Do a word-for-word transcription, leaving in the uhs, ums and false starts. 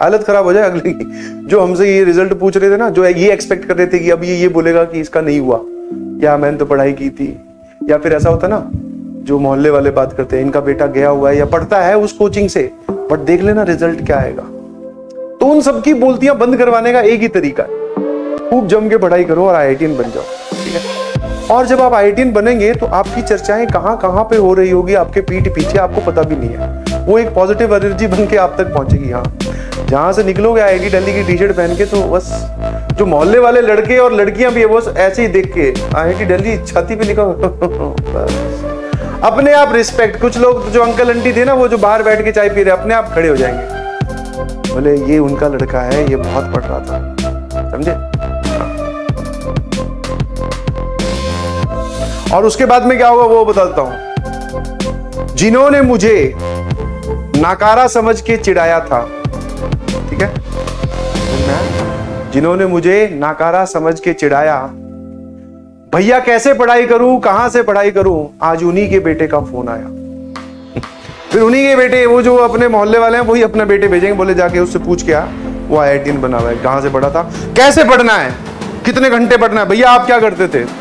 हालत खराब हो जाए अगले की। जो हमसे ये रिजल्ट पूछ रहे थे ना, जो ये एक्सपेक्ट कर रहे थे कि अब ये ये बोलेगा कि इसका नहीं हुआ, या मैंने तो पढ़ाई की थी, या फिर ऐसा होता ना जो मोहल्ले वाले बात करते हैं, इनका बेटा गया हुआ है या पढ़ता है उस कोचिंग से, बट देख लेना रिजल्ट क्या आएगा। तो उन सबकी बोलतियां बंद करवाने का एक ही तरीका है, खूब जम के पढ़ाई करो और आई आई टी एन बन जाओ, ठीक है। और जब आप आई आई टी एन बनेंगे तो आपकी चर्चाएं कहां कहां पे हो रही होगी आपके पीठ पीछे, आपको पता भी नहीं है। वो एक पॉजिटिव एनर्जी बन के आप तक पहुंचेगी। यहाँ जहां से निकलोगे आई आई टी दिल्ली की टी शर्ट पहन के, तो बस जो मोहल्ले वाले लड़के और लड़कियां भी है बस ऐसे ही देख के आई आई टी दिल्ली छाती पे लिखा अपने आप रिस्पेक्ट। कुछ लोग जो अंकल आंटी थे ना, वो जो बाहर बैठ के चाय पी रहे, अपने आप खड़े हो जाएंगे, बोले ये उनका लड़का है, ये बहुत पढ़ रहा था, समझे। और उसके बाद में क्या होगा वो बताता हूं। जिन्होंने मुझे नाकारा समझ के चिढ़ाया था, ठीक है, जिन्होंने मुझे नाकारा समझ के चिढ़ाया, भैया कैसे पढ़ाई करूं, कहां से पढ़ाई करूं, आज उन्हीं के बेटे का फोन आया। फिर उन्हीं के बेटे, वो जो अपने मोहल्ले वाले हैं, वही अपने बेटे भेजेंगे, बोले जाके उससे पूछ के आ, वो आई आई टी एन बना हुआ है, कहां से पढ़ा था, कैसे पढ़ना है, कितने घंटे पढ़ना है, भैया आप क्या करते थे।